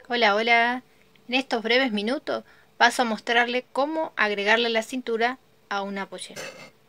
Hola, hola. En estos breves minutos paso a mostrarle cómo agregarle la cintura a una pollera.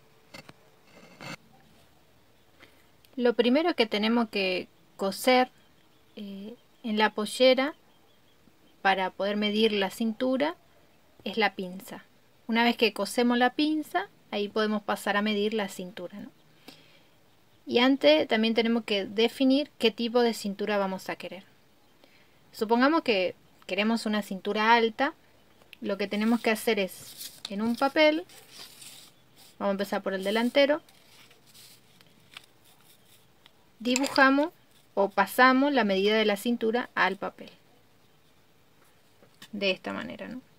Lo primero que tenemos que coser en la pollera para poder medir la cintura es la pinza. Una vez que cosemos la pinza, ahí podemos pasar a medir la cintura, ¿no? Y antes también tenemos que definir qué tipo de cintura vamos a querer. Supongamos que queremos una cintura alta. Lo que tenemos que hacer es, en un papel, vamos a empezar por el delantero, dibujamos o pasamos la medida de la cintura al papel. De esta manera, ¿no?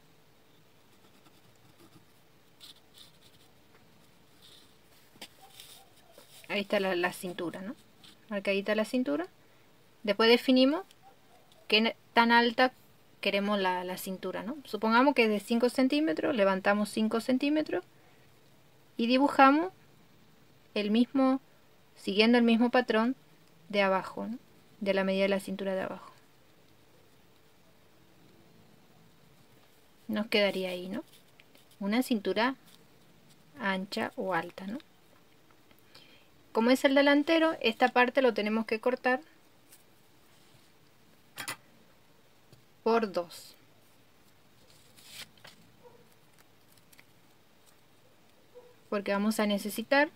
Ahí está la cintura, ¿no? Marcadita la cintura. Después definimos qué tan alta queremos la cintura, ¿no? Supongamos que es de 5 centímetros, levantamos 5 centímetros y dibujamos el mismo, siguiendo el mismo patrón de abajo, ¿no? De la medida de la cintura de abajo. Nos quedaría ahí, ¿no? Una cintura ancha o alta, ¿no? Como es el delantero, esta parte lo tenemos que cortar por 2. Porque vamos a necesitar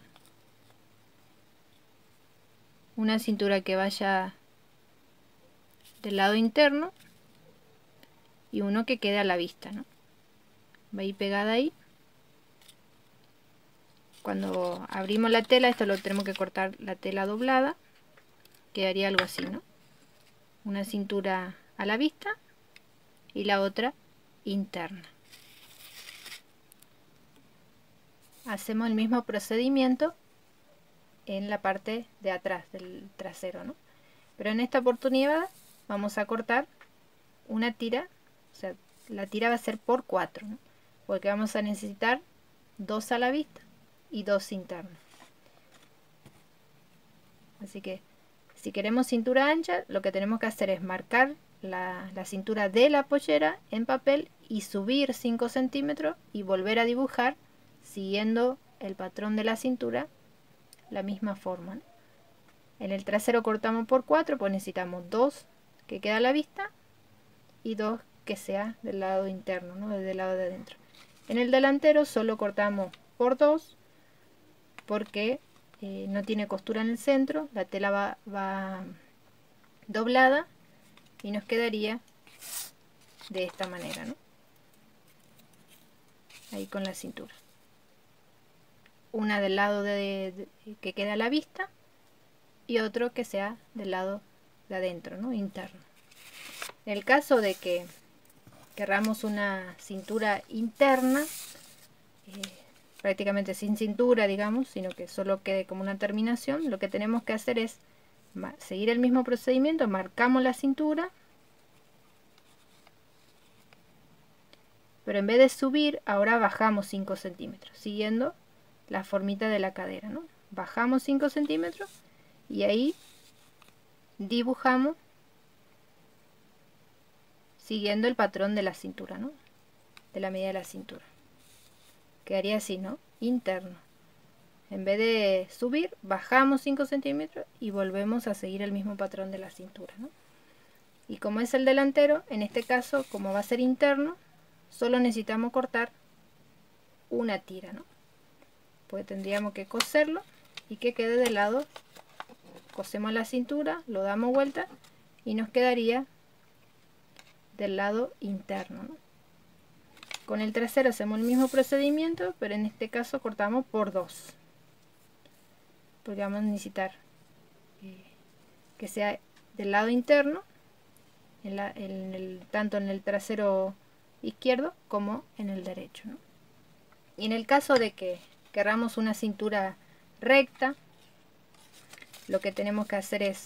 una cintura que vaya del lado interno y uno que quede a la vista, ¿no? Va a ir pegada ahí. Cuando abrimos la tela, esto lo tenemos que cortar la tela doblada. Quedaría algo así, ¿no? Una cintura a la vista y la otra interna. Hacemos el mismo procedimiento en la parte de atrás del trasero, ¿no? Pero en esta oportunidad vamos a cortar una tira, o sea, la tira va a ser por 4, ¿no? Porque vamos a necesitar 2 a la vista y 2 internos. Así que si queremos cintura ancha, lo que tenemos que hacer es marcar la cintura de la pollera en papel y subir 5 centímetros y volver a dibujar siguiendo el patrón de la cintura la misma forma, ¿no? En el trasero cortamos por 4, pues necesitamos 2 que queda a la vista y 2 que sea del lado interno, ¿no? Del lado de adentro. En el delantero solo cortamos por 2 porque no tiene costura en el centro, la tela va doblada y nos quedaría de esta manera, ¿no? Ahí con la cintura. Una del lado que queda a la vista y otro que sea del lado de adentro, ¿no? Interno. En el caso de que querramos una cintura interna, prácticamente sin cintura, digamos, sino que solo quede como una terminación, lo que tenemos que hacer es seguir el mismo procedimiento, marcamos la cintura, pero en vez de subir, ahora bajamos 5 centímetros, siguiendo la formita de la cadera, ¿no? Bajamos 5 centímetros y ahí dibujamos siguiendo el patrón de la cintura, ¿no? De la medida de la cintura. Quedaría así, ¿no? Interno. En vez de subir, bajamos 5 centímetros y volvemos a seguir el mismo patrón de la cintura, ¿no? Y como es el delantero, en este caso, como va a ser interno, solo necesitamos cortar una tira, ¿no? Pues tendríamos que coserlo y que quede de lado. Cosemos la cintura, lo damos vuelta y nos quedaría del lado interno, ¿no? Con el trasero hacemos el mismo procedimiento, pero en este caso cortamos por 2. Porque vamos a necesitar que sea del lado interno, tanto en el trasero izquierdo como en el derecho, ¿no? Y en el caso de que queramos una cintura recta, lo que tenemos que hacer es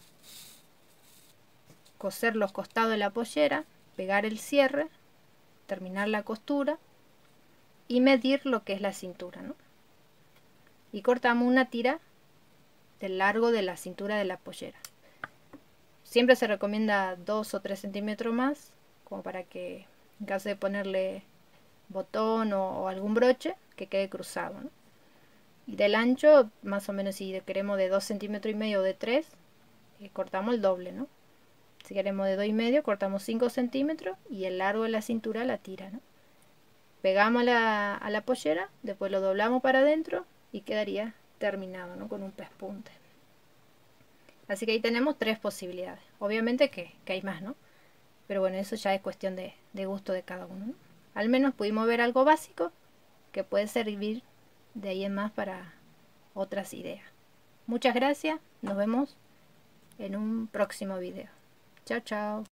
coser los costados de la pollera, pegar el cierre, terminar la costura y medir lo que es la cintura, ¿no? Y cortamos una tira del largo de la cintura de la pollera. siempre se recomienda 2 o 3 centímetros más, como para que en caso de ponerle botón o algún broche, que quede cruzado, ¿no? Y del ancho, más o menos, si queremos de 2,5 centímetros o de 3, cortamos el doble, ¿no? Si queremos de 2,5, cortamos 5 centímetros y el largo de la cintura la tira, ¿no? Pegamos a la pollera, después lo doblamos para adentro y quedaría terminado, ¿no? Con un pespunte. Así que ahí tenemos 3 posibilidades. Obviamente que hay más, ¿no? Pero bueno, eso ya es cuestión de gusto de cada uno, ¿no? Al menos pudimos ver algo básico que puede servir de ahí en más para otras ideas. Muchas gracias, nos vemos en un próximo video. Chao, chao.